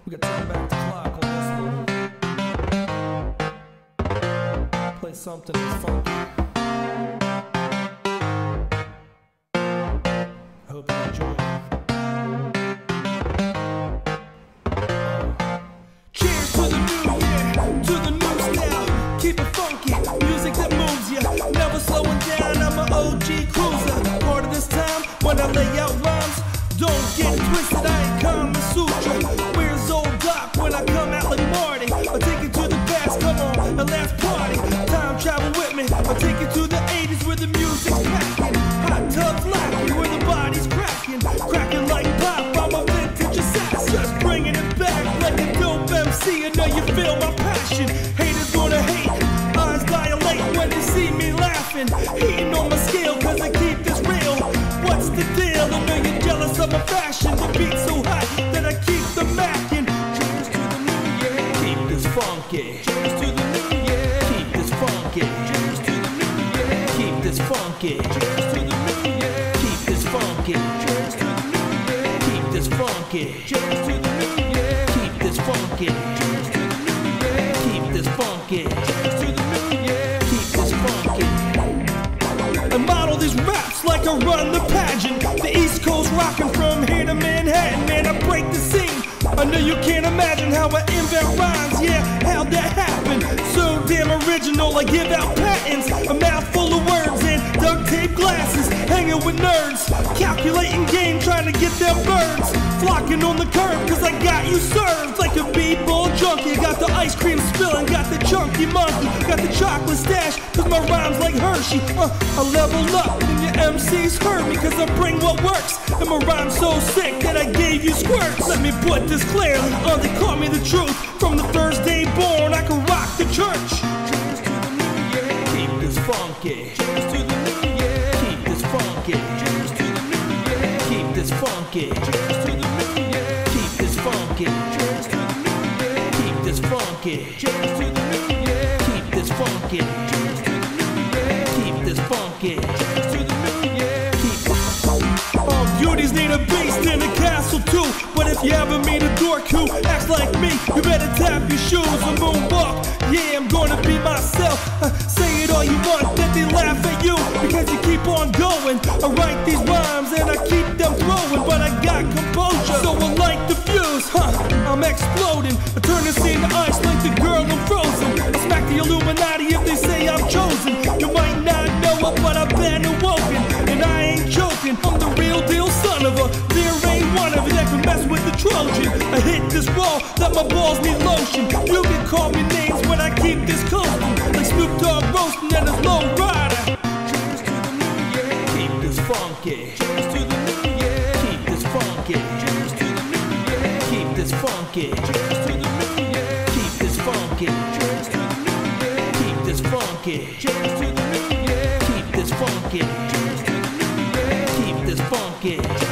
We got turn back the clock on this one. Play something that's funky. I hope you enjoy it. Cheers to the new year, to the new style. Keep it funky, music that moves ya. Never slowing down, I'm an OG cruiser. Part of this time, when I lay out rhymes, don't get it twisted, I ain't Kama Sutra. Where's old Doc when I come out like Marty? I'll take you to the past, come on, the last party. Time travel with me, I'll take you to the 80s where the music's packing. Hot tubs laughing, where the body's cracking. Cracking like pop, I'm a vintage assassin. Just bringing it back like a dope MC. I know you feel my passion. Haters gonna hate, eyes dilate when they see me laughing. Hating on my scale cause I keep this real. What's the deal? I know you're jealous of my fashion. The beat's so hot that I keep the mackin'. Cheers to the new year. Keep this funky. Cheers to the new year. Keep this funky. Cheers to the new year. Keep this funky. Cheers to the new year. Keep this funky. Cheers to the new year. Keep this funky. Cheers to the new year. Keep this funky. Cheers to the new year. Keep this funky. Cheers to the new year. Keep this funky. I model these raps like I run the pageant. The East Coast rockin' from here to Manhattan. Man, I break the scene. I know you can't imagine how I invent rhymes. Yeah, how'd that happen? So damn original, I give out patents. A mouth full of words and duct tape glasses. Hanging with nerds, calculating game, trying to get them birds. Flocking on the curb, cause I got you served. Like a b-ball junkie, got the ice cream spilling. Got the chunky monkey, got the chocolate stash. Cause my rhyme's like Hershey. I level up and your MCs hurt me. Cause I bring what works. And my rhyme's so sick that I gave you squirts. Let me put this clearly, they call me the truth. From the first day born, I can rock the church. Cheers to the new year. Keep this funky. Cheers to the new year. Keep this funky. Cheers to the new year. Keep this funky. Cheers to the new year. Keep this funky. Cheers to the new year. Keep this funky. Cheers to the new year. Keep this funky. Cheers to the new year. Keep this funky. Cheers to the new year. Keep all beauties need a beast in a castle too. But if you ever meet a dork who acts like me, you better tap your shoes and moonwalk. Yeah, I'm gonna be myself. Say it all you want, that they laugh at you because you keep on going. I write these rhymes and I keep them flowing, but I got composure, so I light the fuse. I'm exploding. I turn the scene to ice like the girl in Frozen. I smack the Illuminati if they say I'm chosen. You might not know it, but I've been awoken, and I ain't joking. I'm the real deal, son of a. There ain't one of you that can mess with the Trojan. I hit this wall that my balls need lotion. You can call me names when I keep this coasting, like Snoop Dogg roasting and his low rider. Cheers to the new year. Keep this funky. Cheers to the new year. Keep this funky. Cheers to the new year. Keep this funky. Cheers to the new year. Keep this funky. Cheers to the new year. Keep this funky. Cheers to the new year. Keep this funky. Cheers to the new year. Keep this funky.